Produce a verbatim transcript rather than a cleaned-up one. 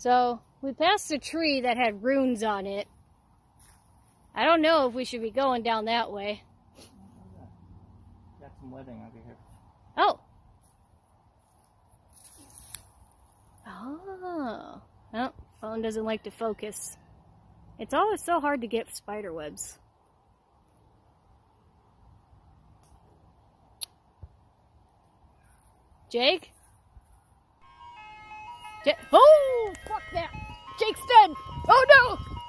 So, we passed a tree that had runes on it. I don't know if we should be going down that way. Got some webbing over here. Oh! Oh. Oh, phone doesn't like to focus. It's always so hard to get spider webs. Jake? Jake? Oh! Fuck that! Jake's dead! Oh no!